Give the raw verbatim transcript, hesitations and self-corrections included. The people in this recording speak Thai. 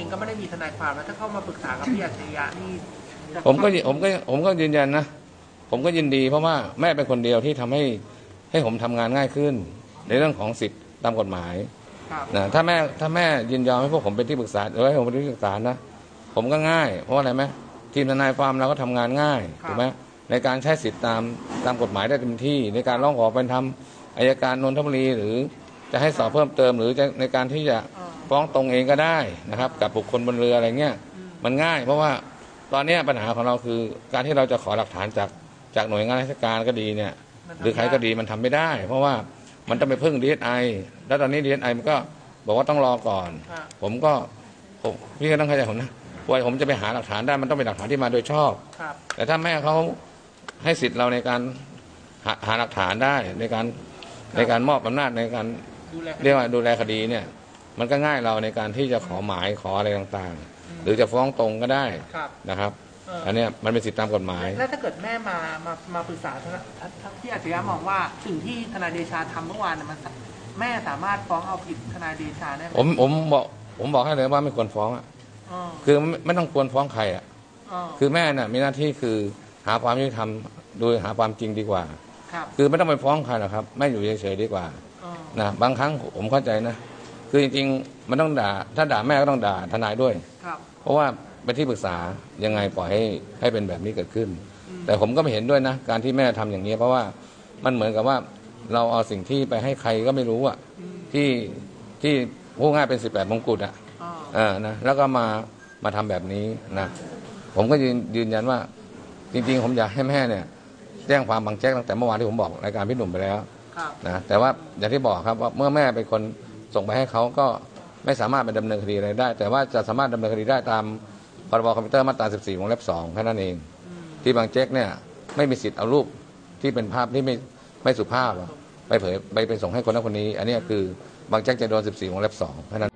องก็ไม่ได้มีทนายความแล้วถ้าเข้ามาปรึกษากับพี่อัจฉริยะนี่ผมก็ผมก็ผมก็ยืนยันนะผมก็ยินดีเพราะว่าแม่เป็นคนเดียวที่ทำให้ให้ผมทำงานง่ายขึ้นในเรื่องของสิทธิตามกฎหมายนะถ้าแม่ถ้าแม่ยินยอมให้พวกผมเป็นที่ปรึกษาหรือให้ผมเป็นที่ปรึกษานะผมก็ง่ายเพราะอะไรไหมทีมทนายความเราก็ทำงานง่ายถูกไหมในการใช้สิทธิตามตามกฎหมายได้เต็มที่ในการร้องขอเป็นธรรมอัยการนนทบุรีหรือจะให้สอบเพิ่มเติมหรือจะในการที่จะฟ้องตรงเองก็ได้นะครับกับบุคคลบนเรืออะไรเงี้ยมันง่ายเพราะว่าตอนนี้ปัญหาของเราคือการที่เราจะขอหลักฐานจากจากหน่วยงานราชการก็ดีเนี่ยหรือใครก็ดีมันทำไม่ได้ เพราะว่ามันต้องไปพึ่ง ดี เอส ไอ แล้วตอนนี้ ดี เอส ไอ มันก็บอกว่าต้องรอก่อนผมก็ผมพี่ก็ต้องเข้าใจผมนะว่าผมจะไปหาหลักฐานได้มันต้องเป็นหลักฐานที่มาโดยชอบแต่ถ้าแม่เขาให้สิทธิ์เราในการหาหาหลักฐานได้ในการในการมอบอำนาจในการเรียกว่าดูแลคดีเนี่ยมันก็ง่ายเราในการที่จะขอหมายขออะไรต่างๆหรือจะฟ้องตรงก็ได้นะครับอันนี้มันเป็นสิทธิตามกฎหมายแล้วถ้าเกิดแม่มามามาปรึกษาที่อัจฉริยะมองว่าสิ่งที่ทนายเดชาทำเมื่อวานมันแม่สามารถฟ้องเอาผิดทนายเดชาได้ไหมผมผมบอกผมบอกให้เลยว่าไม่ควรฟ้องอ่ะคือไม่ต้องควรฟ้องใครอ่ะคือแม่น่ะมีหน้าที่คือหาความยุติธรรมโดยหาความจริงดีกว่าคือไม่ต้องไปฟ้องใครหรอกครับแม่อยู่เฉยๆดีกว่านะบางครั้งผมเข้าใจนะคือจริงๆมันต้องด่าถ้าด่าแม่ก็ต้องด่าทนายด้วยเพราะว่าเป็นที่ปรึกษายังไงปล่อยให้ให้เป็นแบบนี้เกิดขึ้นแต่ผมก็ไม่เห็นด้วยนะการที่แม่ทำอย่างนี้เพราะว่ามันเหมือนกับว่าเราเอาสิ่งที่ไปให้ใครก็ไม่รู้อ่ะที่ที่พูดง่ายเป็นสิบแปดมงกุฎอ่ะอ่านะแล้วก็มามาทำแบบนี้นะผมก็ยืนยืนยันว่าจริงๆผมอยากให้แม่เนี่ยแจ้งความบางแจ๊กตั้งแต่เมื่อวานที่ผมบอกรายการพี่หนุ่มไปแล้วนะแต่ว่าอย่างที่บอกครับว่าเมื่อแม่เป็นคนส่งไปให้เขาก็ไม่สามารถไปดำเนินคดีอะไรได้แต่ว่าจะสามารถดำเนินคดีได้ตามพรบคอมพิวเตอร์มาตราสิบสี่วงเล็บสองแค่นั้นเองที่บางแจ๊กเนี่ยไม่มีสิทธิ์เอารูปที่เป็นภาพที่ไม่ไม่สุภาพไปเผยไปไปส่งให้คนนั้นคนนี้อันนี้คือบางแจ๊กจะโดนสิบสี่วงเล็บสองแค่นั้น